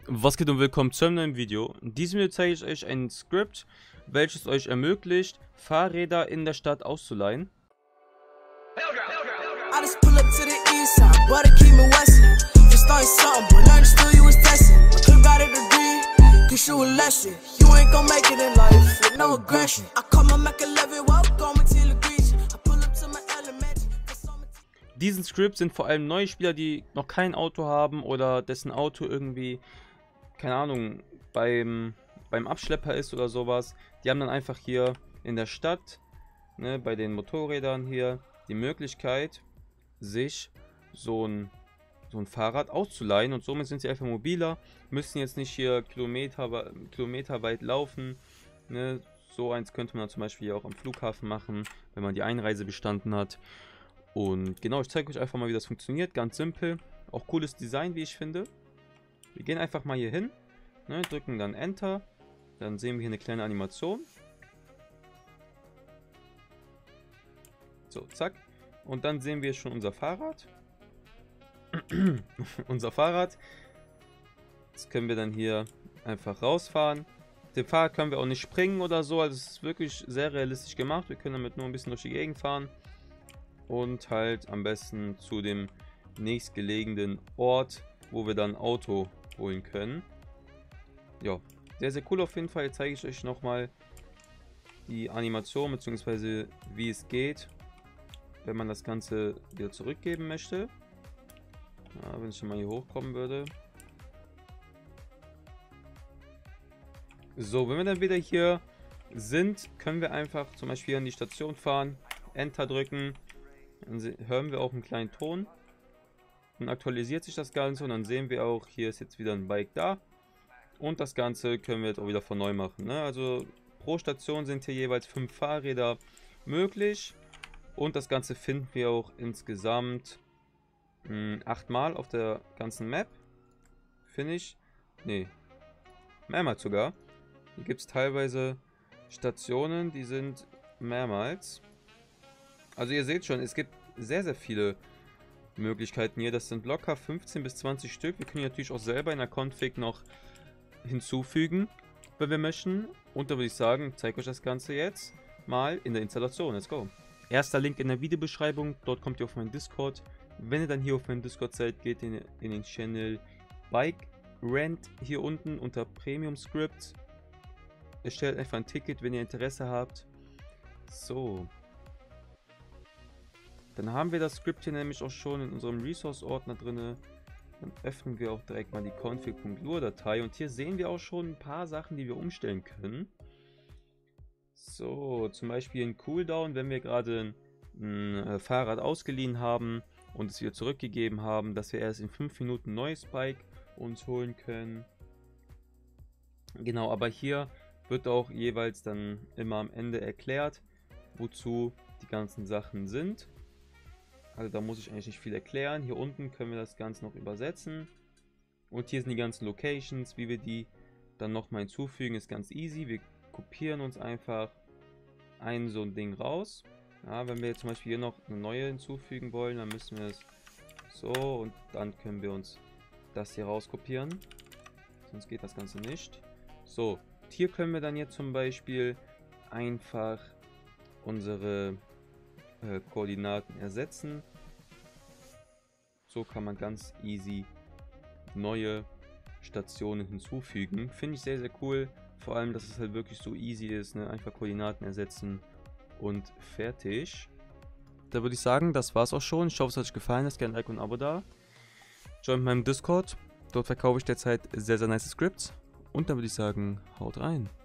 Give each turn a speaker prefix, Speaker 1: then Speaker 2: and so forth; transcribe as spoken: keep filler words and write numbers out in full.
Speaker 1: Was geht und willkommen zu einem neuen Video. In diesem Video zeige ich euch ein Skript, welches euch ermöglicht, Fahrräder in der Stadt auszuleihen. Diesen Skript sind vor allem neue Spieler, die noch kein Auto haben oder dessen Auto irgendwie, keine Ahnung, beim, beim Abschlepper ist oder sowas. Die haben dann einfach hier in der Stadt, ne, bei den Motorrädern hier, die Möglichkeit, sich so ein, so ein Fahrrad auszuleihen. Und somit sind sie einfach mobiler, müssen jetzt nicht hier Kilometer, Kilometer weit laufen. Ne. So eins könnte man zum Beispiel auch am Flughafen machen, wenn man die Einreise bestanden hat. Und genau, ich zeige euch einfach mal, wie das funktioniert. Ganz simpel. Auch cooles Design, wie ich finde. Wir gehen einfach mal hier hin, ne, drücken dann Enter. Dann sehen wir hier eine kleine Animation. So, zack. Und dann sehen wir schon unser Fahrrad. unser Fahrrad. Das können wir dann hier einfach rausfahren. Dem Fahrrad können wir auch nicht springen oder so. Also es ist wirklich sehr realistisch gemacht. Wir können damit nur ein bisschen durch die Gegend fahren. Und halt am besten zu dem nächstgelegenen Ort, wo wir dann Auto holen können. Ja, sehr, sehr cool auf jeden Fall. Jetzt zeige ich euch nochmal die Animation, beziehungsweise wie es geht, wenn man das Ganze wieder zurückgeben möchte. Ja, wenn ich schon mal hier hochkommen würde. So, wenn wir dann wieder hier sind, können wir einfach zum Beispiel an die Station fahren, Enter drücken. Dann hören wir auch einen kleinen Ton. Dann aktualisiert sich das Ganze und dann sehen wir auch, hier ist jetzt wieder ein Bike da. Und das Ganze können wir jetzt auch wieder von neu machen. Ne? Also pro Station sind hier jeweils fünf Fahrräder möglich. Und das Ganze finden wir auch insgesamt mh, achtmal auf der ganzen Map. Finde ich. Nee. Mehrmals sogar. Hier gibt es teilweise Stationen, die sind mehrmals. Also ihr seht schon, es gibt sehr, sehr viele Möglichkeiten hier. Das sind locker fünfzehn bis zwanzig Stück. Wir können natürlich auch selber in der Config noch hinzufügen, wenn wir möchten. Und da würde ich sagen, ich zeige euch das Ganze jetzt mal in der Installation. Let's go. Erster Link in der Videobeschreibung. Dort kommt ihr auf meinen Discord. Wenn ihr dann hier auf meinen Discord seid, geht in, in den Channel Bike Rent hier unten unter Premium Script. Erstellt einfach ein Ticket, wenn ihr Interesse habt. So. Dann haben wir das Skript hier nämlich auch schon in unserem Resource-Ordner drin. Dann öffnen wir auch direkt mal die config.lua-Datei und hier sehen wir auch schon ein paar Sachen, die wir umstellen können. So, zum Beispiel ein Cooldown, wenn wir gerade ein, ein Fahrrad ausgeliehen haben und es wieder zurückgegeben haben, dass wir erst in fünf Minuten ein neues Bike uns holen können. Genau, aber hier wird auch jeweils dann immer am Ende erklärt, wozu die ganzen Sachen sind. Also da muss ich eigentlich nicht viel erklären. Hier unten können wir das Ganze noch übersetzen. Und hier sind die ganzen Locations, wie wir die dann nochmal hinzufügen, ist ganz easy. Wir kopieren uns einfach ein so ein Ding raus. Ja, wenn wir jetzt zum Beispiel hier noch eine neue hinzufügen wollen, dann müssen wir es so und dann können wir uns das hier rauskopieren. Sonst geht das Ganze nicht. So, hier können wir dann jetzt zum Beispiel einfach unsere äh, Koordinaten ersetzen. So kann man ganz easy neue Stationen hinzufügen. Finde ich sehr, sehr cool. Vor allem, dass es halt wirklich so easy ist. Ne? Einfach Koordinaten ersetzen und fertig. Da würde ich sagen, das war's auch schon. Ich hoffe, es hat euch gefallen. Lasst gerne ein Like und ein Abo da. Joint meinem Discord. Dort verkaufe ich derzeit sehr, sehr nice Scripts. Und dann würde ich sagen, haut rein.